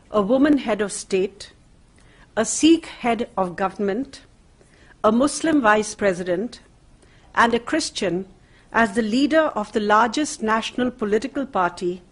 a woman head of state, a Sikh head of government, a Muslim vice president, and a Christian as the leader of the largest national political party